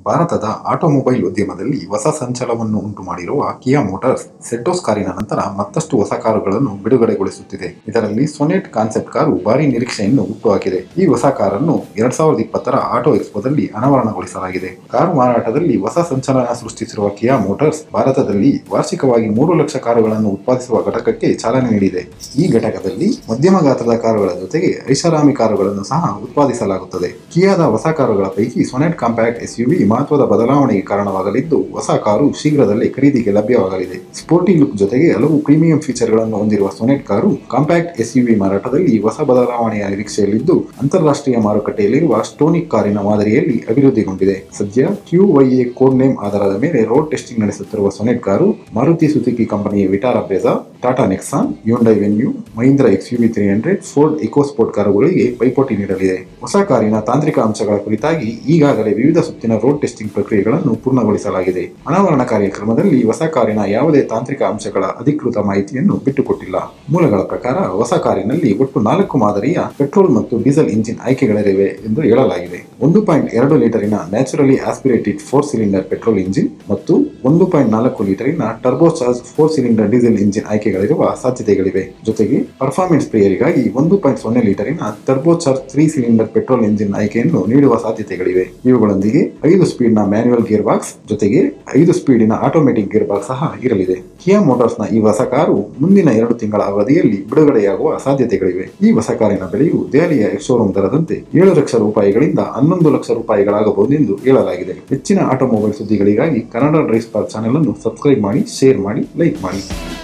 ಭಾರತದ ಆಟೋಮೊಬೈಲ್ ಉದ್ಯಮದಲ್ಲಿ ಹೊಸ ಸಂಚಲನವನ್ನು ಉಂಟು ಮಾಡಿರುವ ಕಿಯಾ ಮೋಟಾರ್ಸ್ ಸೆಲ್ಟೋಸ್ ಕಾರಿನ ನಂತರ ಮತ್ತಷ್ಟು ಹೊಸ ಕಾರುಗಳನ್ನು ಬಿಡುಗಡೆಗೊಳಿಸುತ್ತಿದೆ. ಇದರಲ್ಲಿ ಸೊನೆಟ್ ಕಾನ್ಸೆಪ್ಟ್ ಕಾರು ಭಾರಿ ನಿರೀಕ್ಷೆಯನ್ನು ಹುಟ್ಟುಹಾಕಿದೆ. ಈ ಹೊಸ ಕಾರನ್ನು 2020ರ ಆಟೋ ಎಕ್ಸ್ಪೋದಲ್ಲಿ ಅನಾವರಣಗೊಳಿಸಲಾಗಿದೆ. ಕಾರು ಮಾರಾಟದಲ್ಲಿ ಹೊಸ ಸಂಚಲನ ಸೃಷ್ಟಿಸಿರುವ ಕಿಯಾ ಮೋಟಾರ್ಸ್ ಭಾರತದಲ್ಲಿ ವಾರ್ಷಿಕವಾಗಿ 3 ಲಕ್ಷ ಕಾರುಗಳನ್ನು ಉತ್ಪಾದಿಸುವ ಘಟಕಕ್ಕೆ ಚಾಲನೆ ನೀಡಿದೆ. ಈ ಘಟಕದಲ್ಲಿ ಮಧ್ಯಮ ಗಾತ್ರದ ಕಾರುಗಳ ಜೊತೆಗೆ ಐಷಾರಾಮಿ ಕಾರುಗಳನ್ನು ಸಹ ಉತ್ಪಾದಿಸಲಾಗುತ್ತದೆ. ಕಿಯಾದ ಹೊಸ ಕಾರುಗಳ ಪೈಕಿ ಸೊನೆಟ್ ಕಾಂಪ್ಯಾಕ್ಟ್ ಎಸ್ಯುವಿ ಮಹತ್ವದ ಬದಲಾವಣೆಗೆ ಕಾರಣವಾಗಲಿದ್ದು, ಹೊಸ ಕಾರು ಶೀಘ್ರದಲ್ಲೇ ಖರೀದಿಗೆ ಲಭ್ಯವಾಗಲಿದೆ. ಸ್ಪೋರ್ಟಿ ಲುಕ್ ಜೊತೆಗೆ ಹಲವು ಪ್ರೀಮಿಯಂ ಫೀಚರ್ಗಳನ್ನು ಹೊಂದಿರುವ ಸೊನೆಟ್ ಕಾರು ಕಾಂಪ್ಯಾಕ್ಟ್ ಎಸ್ಯುವಿ ಮಾರಾಟದಲ್ಲಿ ಹೊಸ ಬದಲಾವಣೆಯ ನಿರೀಕ್ಷೆಯಲ್ಲಿದ್ದು, ಅಂತಾರಾಷ್ಟ್ರೀಯ ಮಾರುಕಟ್ಟೆಯಲ್ಲಿರುವ ಸ್ಟೋನಿಕ್ ಕಾರಿನ ಮಾದರಿಯಲ್ಲಿ ಅಭಿವೃದ್ಧಿಗೊಂಡಿದೆ. ಸದ್ಯ QYA ಕೋಡ್ ನೇಮ್ ಆಧಾರದ ಮೇಲೆ ರೋಡ್ ಟೆಸ್ಟಿಂಗ್ ನಡೆಸುತ್ತಿರುವ ಸೊನೆಟ್ ಕಾರು ಮಾರುತಿ ಸುಜುಕಿ ಕಂಪನಿಯ Vitara Brezza, Tata Nexon, Hyundai Venue, Mahindra XUV 300, Ford EcoSport ಕಾರುಗಳಿಗೆ ಪೈಪೋಟಿ ನೀಡಲಿದೆ. ಹೊಸ ಕಾರಿನ ತಾಂತ್ರಿಕ ಅಂಶಗಳ ಕುರಿತಾಗಿ ಈಗಾಗಲೇ ವಿವಿಧ ಸುತ್ತಿನ ರೋಡ್ ಟೆಸ್ಟಿಂಗ್ ಪ್ರಕ್ರಿಯೆಗಳನ್ನು ಪೂರ್ಣಗೊಳಿಸಲಾಗಿದೆ. ಅನಾವರಣ ಕಾರ್ಯಕ್ರಮದಲ್ಲಿ ಹೊಸ ಕಾರಿನ ಯಾವುದೇ ತಾಂತ್ರಿಕ ಅಂಶಗಳ ಅಧಿಕೃತ ಮಾಹಿತಿಯನ್ನು ಬಿಟ್ಟುಕೊಟ್ಟಿಲ್ಲ. ಮೂಲಗಳ ಪ್ರಕಾರ ಹೊಸ ಕಾರಿನಲ್ಲಿ ಒಟ್ಟು 4 ಮಾದರಿಯ ಪೆಟ್ರೋಲ್ ಮತ್ತು ಡೀಸೆಲ್ ಇಂಜಿನ್ ಆಯ್ಕೆಗಳಿವೆ ಎಂದು ಹೇಳಲಾಗಿದೆ. 1.2 ಲೀಟರಿನ naturally aspirated 4 cylinder petrol engine ಮತ್ತು 1.4 ಲೀಟರಿನ ಟರ್ಬೋಚಾರ್ಜ್ 4 ಸಿಲಿಂಡರ್ ಡೀಸೆಲ್ ಇಂಜಿನ್ ಆಯ್ಕೆಗಳಿರುವ ಸಾಧ್ಯತೆಗಳಿವೆ. ಜೊತೆಗೆ ಪರ್ಫಾರ್ಮೆನ್ಸ್ ಪ್ರಿಯರಿಗಾಗಿ 1.0 ಲೀಟರಿನ ಟರ್ಬೋಚಾರ್ಜ್ 3 ಸಿಲಿಂಡರ್ ಪೆಟ್ರೋಲ್ ಇಂಜಿನ್ ಆಯ್ಕೆಯನ್ನು ನೀಡುವ ಸಾಧ್ಯತೆಗಳಿವೆ. ಇವುಗಳೊಂದಿಗೆ 5 ಸ್ಪೀಡ್ನ ಮ್ಯಾನ್ಯುವಲ್ ಗೇರ್ ಬಾಕ್ಸ್ ಜೊತೆಗೆ 5 ಸ್ಪೀಡಿನ ಆಟೋಮೆಟಿಕ್ ಗೇರ್ ಬಾಕ್ಸ್ ಸಹ ಇರಲಿದೆ. ಕಿಯಾ ಮೋಟಾರ್ಸ್ನ ಈ ಹೊಸ ಕಾರು ಮುಂದಿನ 2 ತಿಂಗಳ ಅವಧಿಯಲ್ಲಿ ಬಿಡುಗಡೆಯಾಗುವ ಸಾಧ್ಯತೆಗಳಿವೆ. ಈ ಹೊಸ ಕಾರಿನ ಬೆಲೆಯು ದೆಹಲಿಯ ಎಕ್ಸ್-ಶೋರೂಮ್ ದರದಂತೆ 7 ಲಕ್ಷ ರೂಪಾಯಿಗಳಿಂದ 11 ಲಕ್ಷ ರೂಪಾಯಿಗಳಾಗಬಹುದೆಂದು ಹೇಳಲಾಗಿದೆ. ಹೆಚ್ಚಿನ ಆಟೋಮೊಬೈಲ್ ಸುದ್ದಿಗಳಿಗಾಗಿ ಕನ್ನಡ ಡ್ರೈವ್ ಸ್ಪಾರ್ಕ್ ಚಾನೆಲ್ ಅನ್ನು ಸಬ್ಸ್ಕ್ರೈಬ್ ಮಾಡಿ, ಶೇರ್ ಮಾಡಿ, ಲೈಕ್ ಮಾಡಿ.